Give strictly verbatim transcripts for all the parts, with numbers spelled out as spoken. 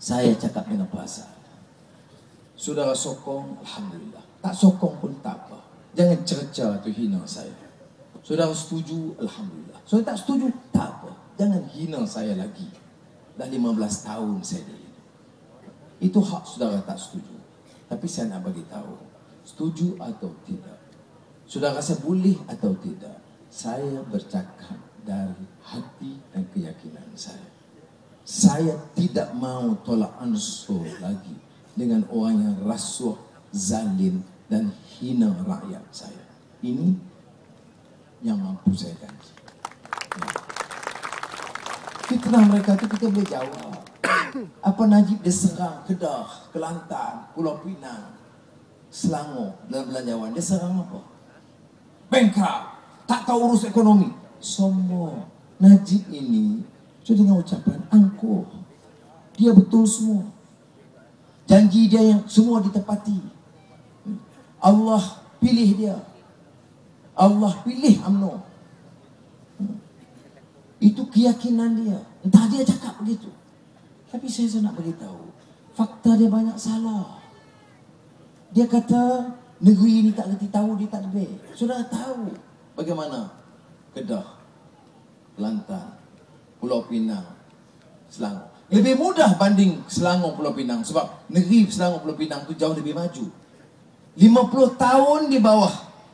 Saya cakap dengan bahasa. Saudara sokong, alhamdulillah. Tak sokong pun tak apa. Jangan cerca atau hina saya. Saudara setuju, alhamdulillah. Saudara tak setuju, tak apa. Jangan hina saya lagi. Dah lima belas tahun saya di sini. Itu hak saudara tak setuju. Tapi saya nak bagi tahu, setuju atau tidak, saudara rasa boleh atau tidak, saya bercakap dari hati dan keyakinan saya. Saya tidak mau tolak ansur lagi dengan orang yang rasuah, zalim dan hina rakyat saya. Ini yang mampu saya janji. Ya. Fitnah mereka itu kita boleh jawab. Apa Najib dia serang Kedah, Kelantan, Pulau Pinang, Selangor dan Belanjawan. Dia serang apa? Bankrupt, tak tahu urus ekonomi. Sombong. Najib ini sudah dengan ucapan angkuh. Dia betul semua. Janji dia yang semua ditepati. Allah pilih dia. Allah pilih UMNO. Itu keyakinan dia. Entah dia cakap begitu. Tapi saya nak beritahu, fakta dia banyak salah. Dia kata negeri ini tak reti tahu, dia tak lebih. Sudah tahu bagaimana Kedah, Kelantan, Pulau Pinang, Selangor. Lebih mudah banding Selangor, Pulau Pinang. Sebab negeri Selangor, Pulau Pinang tu jauh lebih maju. lima puluh tahun di bawah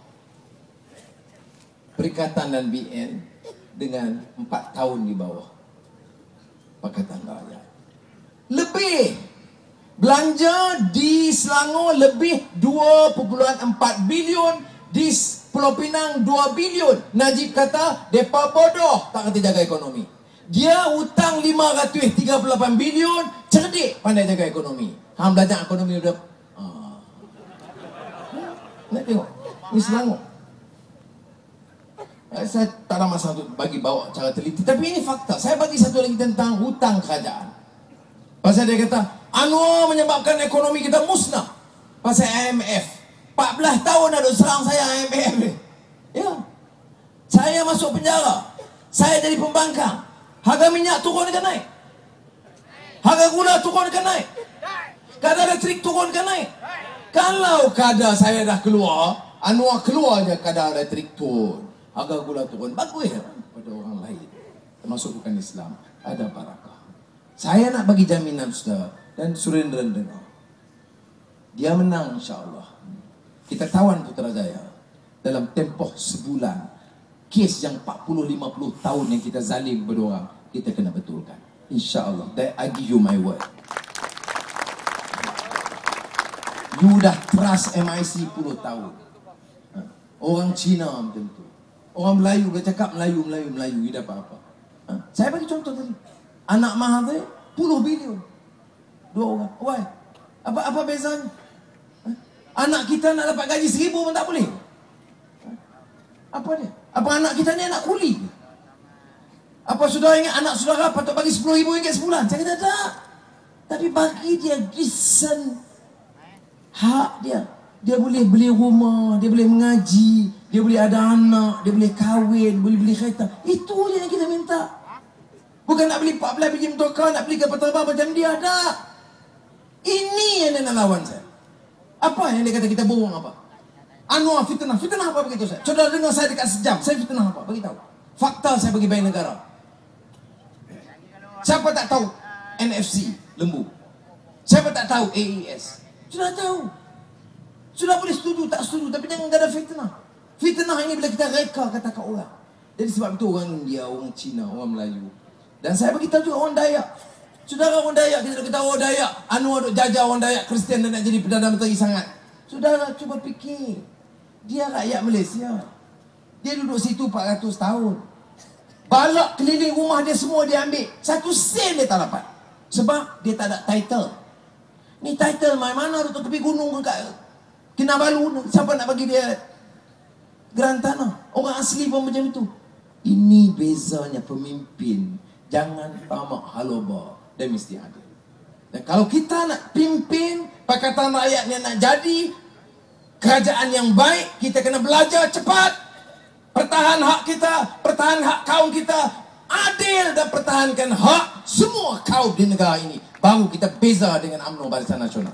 Perikatan dan B N dengan empat tahun di bawah Pakatan Rakyat. Lebih belanja di Selangor lebih dua perpuluhan empat bilion, di Pulau Pinang dua bilion. Najib kata depa bodoh tak kerti jaga ekonomi. Dia hutang lima ratus tiga puluh lapan bilion, cerdik pandai jaga ekonomi. Hang belajar ekonomi udah ah. Nak tengok ni Selangor. Saya tak ada masalah untuk bagi bawa cara teliti, tapi ini fakta. Saya bagi satu lagi tentang hutang kerajaan. Pasal dia kata Anwar menyebabkan ekonomi kita musnah. Pasal I M F empat belas tahun dah serang saya I M F ni. Ya. Saya masuk penjara. Saya jadi pembangkang. Harga minyak turun ke naik? Harga gula turun ke naik? Kadar elektrik turun ke naik? Kalau kadar saya dah keluar, Anwar keluar je kadar elektrik turun, harga gula turun, bagus ya pada orang lain, termasuk bukan Islam, ada barakah. Saya nak bagi jaminan saudara dan Surendra dengar. Dia menang insya-Allah. Kita tawan Putrajaya dalam tempoh sebulan. Kes yang empat puluh lima puluh tahun yang kita zalim berdua orang, kita kena betulkan. Insya-Allah. That I give you my word. You dah trust M I C sepuluh tahun. Orang Cina macam tu. Orang Melayu dia cakap Melayu, Melayu, Melayu, you dapat apa? Ha? Saya bagi contoh tadi. Anak Mahathir sepuluh bilion. Dua orang. Why? Apa apa bezanya? Ha? Anak kita nak dapat gaji seribu pun tak boleh. Ha? Apa dia? Apa anak kita ni anak kuli? Apa saudara ingat anak saudara patut bagi sepuluh ribu ringgit sebulan? Saya kata tak. Tapi bagi dia decent hak dia. Dia boleh beli rumah, dia boleh mengaji, dia boleh ada anak, dia boleh kahwin, boleh beli kereta. Itu je yang kita minta. Bukan nak beli empat belas biji motorcar, nak beli kapal terbang macam dia. Tak. Ini yang dia nak lawan saya. Apa yang dia kata kita bohong apa? Anwar fitnah. Fitnah apa begitu saya? Saudara dengar saya dekat sejam. Saya fitnah apa? Bagi tahu. Fakta saya bagi baik negara. Siapa tak tahu N F C lembu? Siapa tak tahu A E S? Sudah tahu. Sudah boleh setuju, tak setuju. Tapi jangan ada fitnah. Fitnah ini bila kita reka kata kat orang. Jadi sebab itu orang India, orang Cina, orang Melayu. Dan saya beritahu juga orang Dayak. Saudara orang Dayak, kita nak kata orang Dayak, Anwar duk jajah orang Dayak Kristian dan nak jadi Perdana Menteri sangat. Saudara cuba fikir. Dia rakyat Malaysia. Dia duduk situ empat ratus tahun. Balak keliling rumah dia semua dia ambil. Satu sen dia tak dapat. Sebab dia tak ada title. Ni title mai mana duduk tepi gunung kat Kinabalu. Siapa nak bagi dia geran tanah? Orang asli pun macam itu. Ini bezanya pemimpin. Jangan tamak haloba. Dia mesti adil. Dan kalau kita nak pimpin Pakatan Rakyat yang nak jadi kerajaan yang baik, kita kena belajar cepat. Pertahan hak kita, pertahan hak kaum kita. adil dan pertahankan hak semua kaum di negara ini, baru kita beza dengan U M N O Barisan Nasional.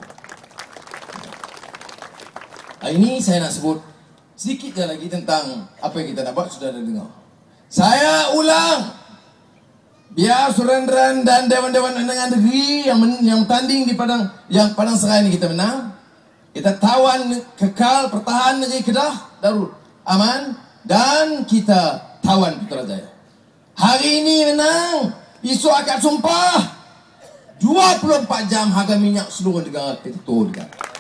Hari ini saya nak sebut sedikit je lagi tentang apa yang kita dapat, sudah ada dengar. Saya ulang, biar Surenderan dan Dewan-Dewan Undangan Negeri yang men, yang tanding di Padang yang Padang Serai ini kita menang, kita tawan kekal pertahanan negeri Kedah Darul Aman, dan kita tawan Putrajaya. Hari ini menang, esok akan sumpah dua puluh empat jam harga minyak seluruh negara kita turun.